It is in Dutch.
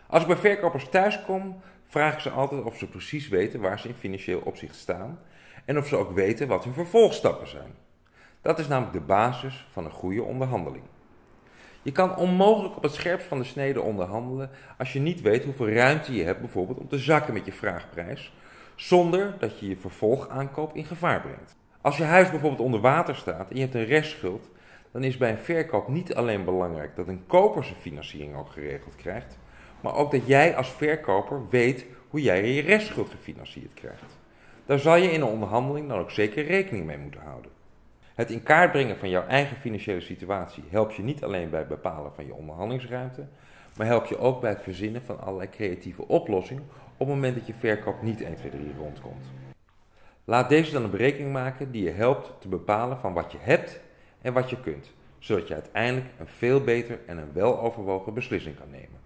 Als ik bij verkopers thuis kom, vraag ik ze altijd of ze precies weten waar ze in financieel opzicht staan en of ze ook weten wat hun vervolgstappen zijn. Dat is namelijk de basis van een goede onderhandeling. Je kan onmogelijk op het scherpst van de snede onderhandelen als je niet weet hoeveel ruimte je hebt bijvoorbeeld om te zakken met je vraagprijs, zonder dat je je vervolgaankoop in gevaar brengt. Als je huis bijvoorbeeld onder water staat en je hebt een restschuld, dan is bij een verkoop niet alleen belangrijk dat een koper zijn financiering ook geregeld krijgt, maar ook dat jij als verkoper weet hoe jij je restschuld gefinancierd krijgt. Daar zal je in een onderhandeling dan ook zeker rekening mee moeten houden. Het in kaart brengen van jouw eigen financiële situatie helpt je niet alleen bij het bepalen van je onderhandelingsruimte, maar helpt je ook bij het verzinnen van allerlei creatieve oplossingen op het moment dat je verkoop niet 1, 2, 3 rondkomt. Laat deze dan een berekening maken die je helpt te bepalen van wat je hebt en wat je kunt, zodat je uiteindelijk een veel beter en een weloverwogen beslissing kan nemen.